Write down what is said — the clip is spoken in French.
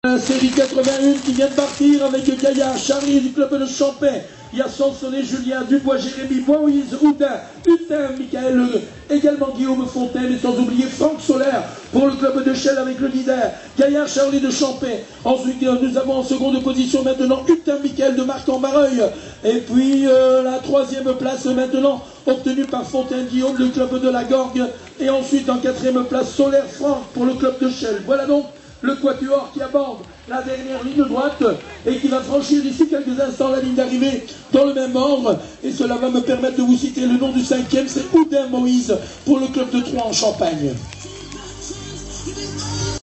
La série 81 qui vient de partir avec Gaillard, Charlie du club de Champagne. Il y a Sansonnet, Julien, Dubois, Jérémy, Moïse, Houdin, Hutin, Michael, également Guillaume Fontaine et sans oublier Franck Solaire pour le club de Chelles avec le leader Gaillard, Charlie de Champagne. Ensuite nous avons en seconde position maintenant Hutin, Michael de Marc-en-Barreuil. Et puis la troisième place maintenant obtenue par Fontaine Guillaume, le club de la Gorgue. Et ensuite en quatrième place Solaire Franck pour le club de Chelles. Voilà donc le quatuor qui aborde la dernière ligne droite et qui va franchir d'ici quelques instants la ligne d'arrivée dans le même ordre. Et cela va me permettre de vous citer le nom du cinquième, c'est Houdin Moïse pour le club de Troyes en Champagne.